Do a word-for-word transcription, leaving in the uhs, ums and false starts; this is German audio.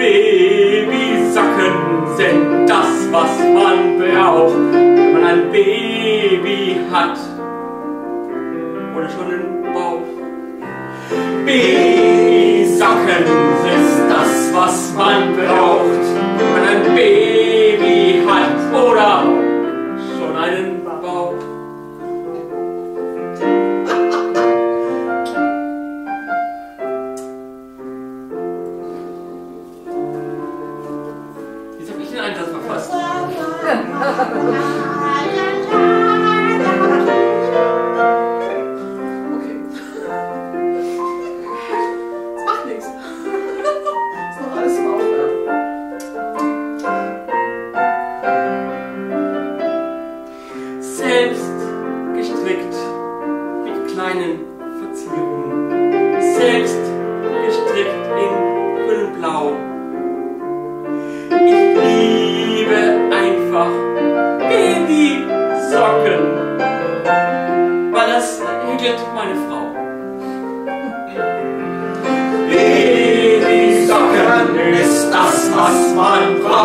Babysocken sind das, was man braucht, wenn man ein Baby hat oder schon einen Bauch. Babysocken ist das, was man braucht, wenn man ein Baby hat oder schon einen Bauch. Jetzt habe ich den Einsatz verfasst. Selbst gestrickt mit kleinen Verzierungen, selbst gestrickt in grün und blau. Ich liebe einfach Babysocken, weil das regelt meine Frau. Babysocken ist das, was man braucht.